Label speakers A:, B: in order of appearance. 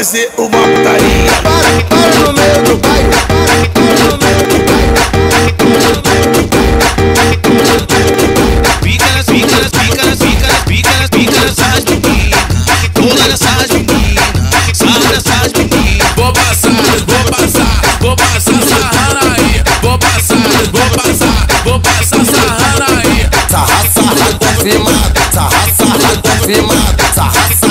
A: fazer uma putaria.
B: Para no meio do baile, para no meio do baile.
C: Pica nessas meninas, todas essas meninas, sabe dessas meninas.
A: Vou passar sarrando aí. Vou passar sarrando aí.
B: Sarra, sarra confirmado, sarra, sarra confirmado, sarra, sarra.